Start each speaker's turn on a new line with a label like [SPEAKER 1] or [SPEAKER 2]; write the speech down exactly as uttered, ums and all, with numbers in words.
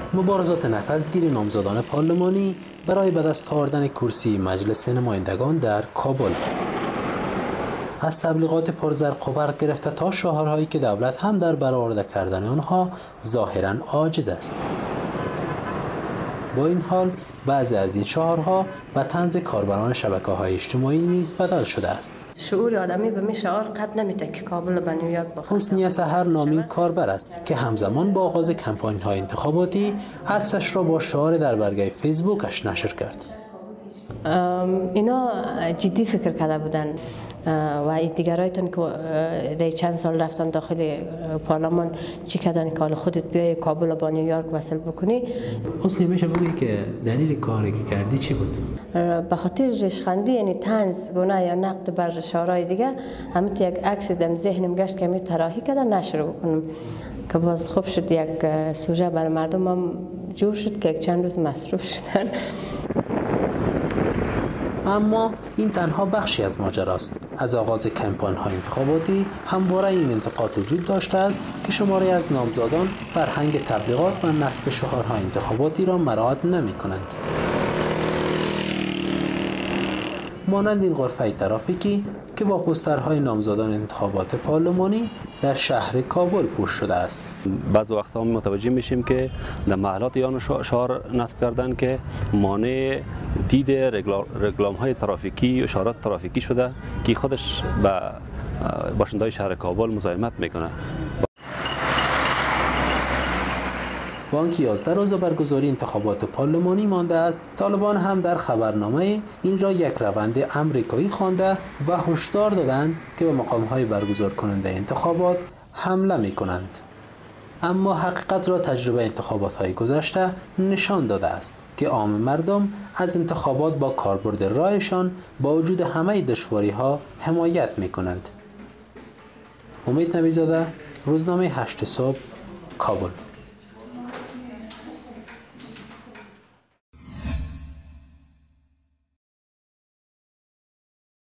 [SPEAKER 1] مبارزات نفسگیر نامزدان پارلمانی برای به دست آوردن کرسی مجلس نمایندگان در کابل. از تبلیغات پرزرق و برق گرفته تا شعارهایی که دولت هم در برآورده کردن آنها ظاهراً عاجز است. با این حال بعضی از این شعارها به طنز کاربران شبکه‌های اجتماعی نیز بدل شده است.
[SPEAKER 2] شعور آدمی به می شعار قد نمیده که کابل به نیویورک بخواد.
[SPEAKER 1] حسنی سحر نامی کاربر است که همزمان با آغاز کمپاین‌های انتخاباتی عکسش را با شعار در برگه فیسبوکش نشر کرد.
[SPEAKER 2] اینا جدی فکر کرده بودن و دیگرایتون که در چند سال رفتن داخل پارلمان چی کردن که حالا خودت بیای کابل با نیویورک وصل بکنی.
[SPEAKER 1] حسنی میشه بگی که دلیل کاری که کردی چی بود؟
[SPEAKER 2] به خاطر ریشخندی یعنی طنز گناه یا نقد بر شعارهای دیگه همین یک عکس در ذهنم گشت که می طراحی کردم نشر بکنم که باز خوب شد یک سوژه برای مردم هم جور شد که یک چند روز مصروف شدن.
[SPEAKER 1] اما این تنها بخشی از ماجراست. از آغاز کمپاین‌های انتخاباتی همواره این انتقاد وجود داشته است که شماری از نامزدان فرهنگ تبلیغات و نصب شعارهای انتخاباتی را مراعات نمی‌کنند. مانند این غرفه ترافیکی که با پوسترهای نامزدان انتخابات پارلمانی در شهر کابل پوش شده است.
[SPEAKER 3] بعض وقتا متوجه میشیم که در محلات یا شعار نصب کردن که مانع دید رکلام های ترافیکی و اشارات ترافیکی شده که خودش به باشنده‌های شهر کابل مزاحمت میکنه.
[SPEAKER 1] بانک یازده روز برگزاری انتخابات پارلمانی مانده است. طالبان هم در خبرنامه این را یک روند امریکایی خوانده و هشدار دادند که به مقام‌های برگزار کننده انتخابات حمله می‌کنند. اما حقیقت را تجربه انتخابات‌های گذشته نشان داده است که عام مردم از انتخابات با کاربرد رایشان با وجود همه دشواری‌ها حمایت می‌کنند. امید نبی‌زاده، روزنامه هشت صبح، کابل.